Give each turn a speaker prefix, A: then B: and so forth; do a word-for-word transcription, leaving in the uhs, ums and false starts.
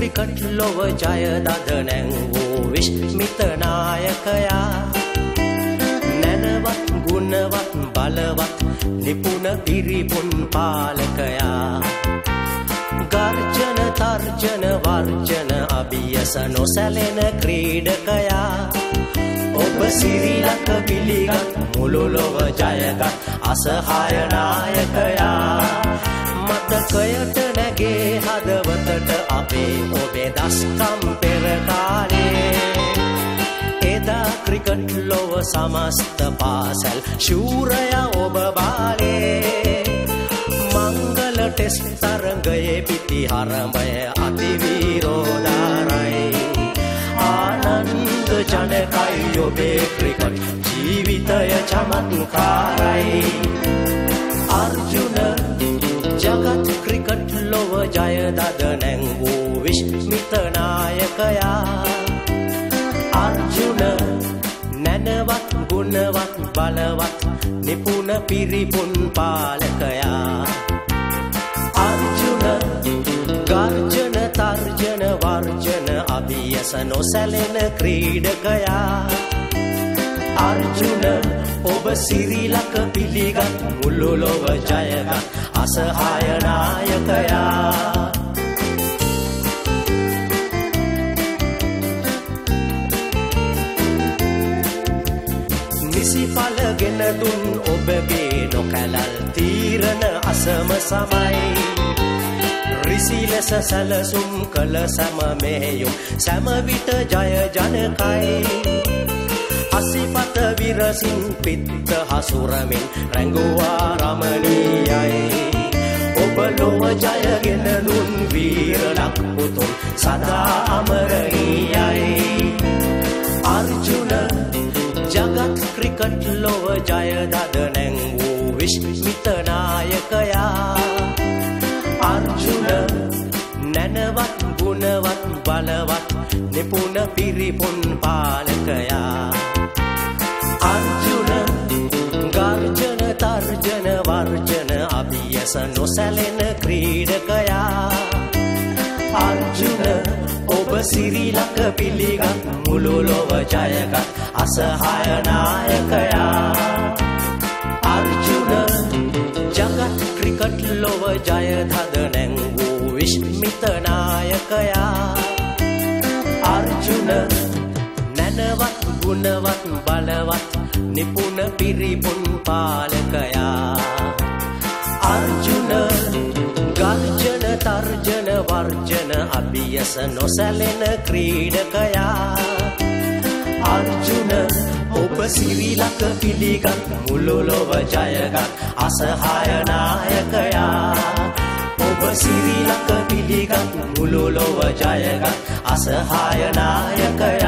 A: cricket ලොව ජයදද නැංවූ විශ්මිත නායකයා නැනවත් ගුණවත් බලවත් නිපුණ පිරිපුන් පාලකයා ගර්ජන තර්ජන වර්ජන අභියස නොසැලෙන ක්‍රීඩකයා ඔබ සිරිලක පිළිගත් මුළු ලොව ජයගත් අසහාය නායකයා මතකයට නැගේ හදවතට අපේ ඔබේ දස්කම් පෙර කාලේ එදා ක්‍රිකට් ලොව සමස්ත පාසල් ශූරයා ඔබ බාලේ මංගල ටෙස්ට් තරඟයේ පිටි හරඹය අතිවීරෝදාරයි ආනන්ද ජනකයි ඔබේ ක්‍රිකට් ජීවිතය චමත්කාරයි අර්ජුන ජගත් ක්‍රිකට් ලොව ජයදද නැංවූ විශ්මිත නායකයා අර්ජුන නැනවත් ගුණවත් බලවත් නිපුණ පිරිපුන් පාලකයා අර්ජුන ගර්ජන තර්ජන වර්ජන අභියස නොසැලෙන ක්‍රීඩකයා අර්ජුන ඔබ සිරිලක පිළිගත් මුළු ලොව ජයගත් අසහාය නායකයා නිසි පලගෙන දුන් ඔබගේ නොකැලල් තීරණ අසම සමයි රිසි ලෙස සැලසුම් කළ සැම මෙහෙයුම් සැම විට ජය ජනකයි අසිපත විරසින් පිත්ත හසුරමින් රැඟුවා රමණීයයි ඔබ ලොව ජයගෙන දුන් වීරලක් පුතුන් සදා අමරණීයයි අර්ජුන ජගත් ක්‍රිකට් ලොව ජයදද නැංවූ විශ්මිත නායකයා අර්ජුන නැනවත් ගුණවත් බලවත් නිපුණ පිරිපුන් පාලකයා අර්ජුන ගර්ජන තර්ජන වර්ජන අභියස නොසැලෙන ක්‍රීඩකයා අර්ජුන ඔබ සිරිලක පිළිගත් මුළු ලොව ජයගත් අසහාය නායකයා අර්ජුන ජගත් ක්‍රිකට් ලොව ජයදද නැංවූ විශ්මිත නායකයා අර්ජුන නැනවත් ගුණවත් බලවත් නිපුණ පිරිපුන් පාලකයා අර්ජුන ගර්ජන තර්ජන වර්ජන අභියස නොසැලෙන ක්‍රීඩකයා අර්ජුන ඔබ සිරිලක පිළිගත් මුළු ලොව ජයගත් අසහාය නායකයා ඔබ සිරිලක පිළිගත් මුළු ලොව ජයගත් අසහාය නායකයා